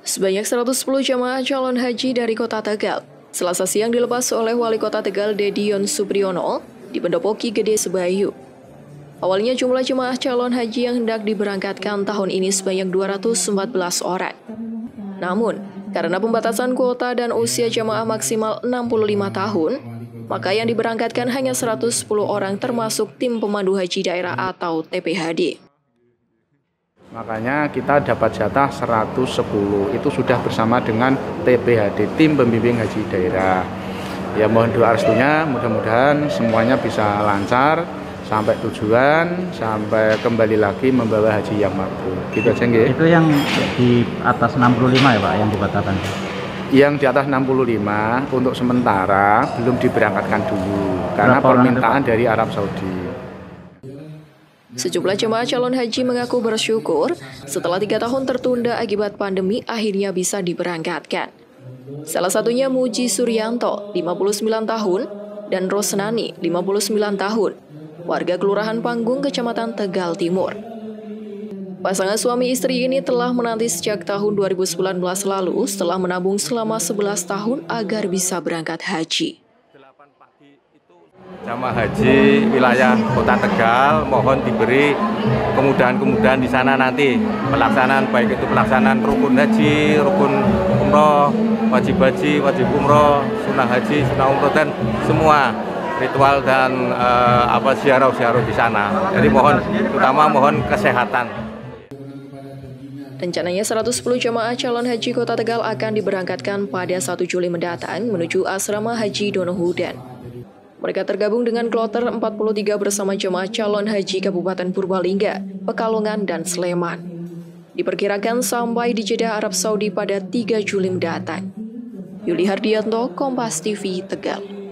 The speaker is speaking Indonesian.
Sebanyak 110 jamaah calon haji dari kota Tegal Selasa siang dilepas oleh Wali Kota Tegal Dedion Supriyono di Pendopo-Ki Gede Sebayu. Awalnya jumlah jemaah calon haji yang hendak diberangkatkan tahun ini sebanyak 214 orang. Namun, karena pembatasan kuota dan usia jemaah maksimal 65 tahun, maka yang diberangkatkan hanya 110 orang termasuk tim pemandu haji daerah atau TPHD. Makanya kita dapat jatah 110, itu sudah bersama dengan TPHD, tim pembimbing haji daerah. Ya mohon doa restunya, mudah-mudahan semuanya bisa lancar sampai tujuan, sampai kembali lagi membawa haji yang mabrur. Gitu aja nggih. Itu yang di atas 65 ya Pak, yang dibatalkan? Yang di atas 65 untuk sementara belum diberangkatkan dulu karena permintaan dari Arab Saudi. Sejumlah jemaah calon haji mengaku bersyukur setelah 3 tahun tertunda akibat pandemi akhirnya bisa diberangkatkan. Salah satunya Muji Suryanto, 59 tahun, dan Rosnani, 59 tahun, warga Kelurahan Panggung, Kecamatan Tegal Timur. Pasangan suami istri ini telah menanti sejak tahun 2019 lalu setelah menabung selama 11 tahun agar bisa berangkat haji. Jamaah haji wilayah Kota Tegal mohon diberi kemudahan-kemudahan di sana nanti pelaksanaan, baik itu pelaksanaan rukun haji, rukun umroh, wajib haji, wajib umroh, sunnah haji, sunnah umroh, dan semua ritual dan ziarah-ziarah di sana. Jadi mohon kesehatan. Rencananya 110 jamaah calon haji Kota Tegal akan diberangkatkan pada 1 Juli mendatang menuju Asrama Haji Donohudan. Mereka tergabung dengan kloter 43 bersama jemaah calon haji Kabupaten Purbalingga, Pekalongan, dan Sleman. Diperkirakan sampai di Jeddah, Arab Saudi pada 3 Juli mendatang. Yuli Hardianto, Kompas TV, Tegal.